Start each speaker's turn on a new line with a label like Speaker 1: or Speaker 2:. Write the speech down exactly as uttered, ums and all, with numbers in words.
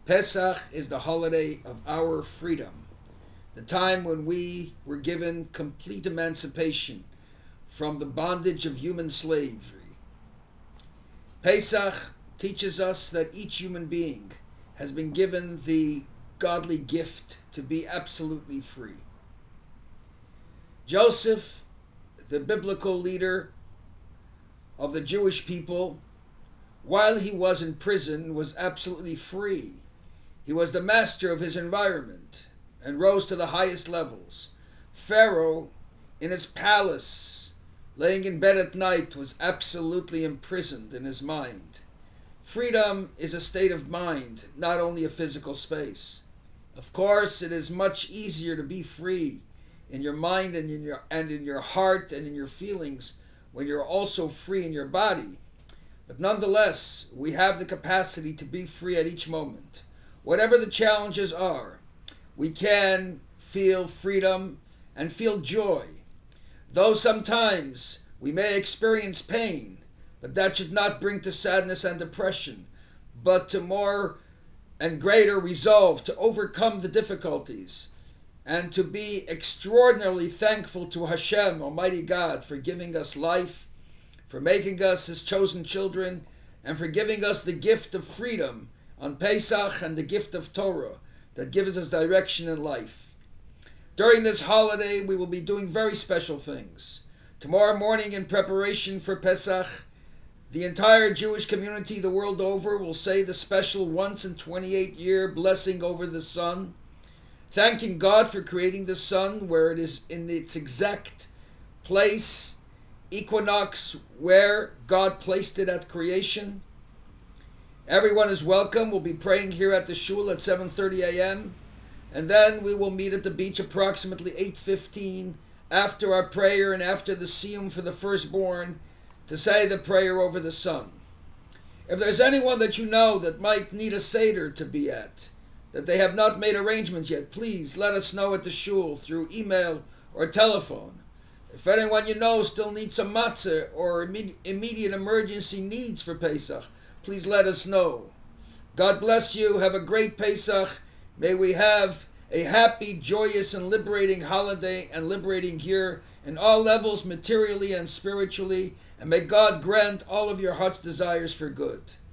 Speaker 1: Pesach is the holiday of our freedom, the time when we were given complete emancipation from the bondage of human slavery. Pesach teaches us that each human being has been given the godly gift to be absolutely free. Joseph, the biblical leader of the Jewish people, while he was in prison, was absolutely free. He was the master of his environment and rose to the highest levels. Pharaoh, in his palace, laying in bed at night, was absolutely imprisoned in his mind. Freedom is a state of mind, not only a physical space. Of course, it is much easier to be free in your mind and in your, and in your heart and in your feelings when you're also free in your body. But nonetheless, we have the capacity to be free at each moment. Whatever the challenges are, we can feel freedom and feel joy. Though sometimes we may experience pain, but that should not bring to sadness and depression, but to more and greater resolve to overcome the difficulties and to be extraordinarily thankful to Hashem, Almighty God, for giving us life, for making us His chosen children, and for giving us the gift of freedom on Pesach and the gift of Torah that gives us direction in life. During this holiday, we will be doing very special things. Tomorrow morning, in preparation for Pesach, the entire Jewish community the world over will say the special once in twenty-eight year blessing over the sun, thanking God for creating the sun where it is in its exact place, equinox, where God placed it at creation. Everyone is welcome. We'll be praying here at the shul at seven thirty a m and then we will meet at the beach approximately eight fifteen after our prayer and after the siyum for the firstborn to say the prayer over the sun. If there's anyone that you know that might need a seder to be at, that they have not made arrangements yet, please let us know at the shul through email or telephone. If anyone you know still needs some matzah or immediate emergency needs for Pesach, please let us know. God bless you. Have a great Pesach. May we have a happy, joyous, and liberating holiday and liberating year in all levels, materially and spiritually. And may God grant all of your heart's desires for good.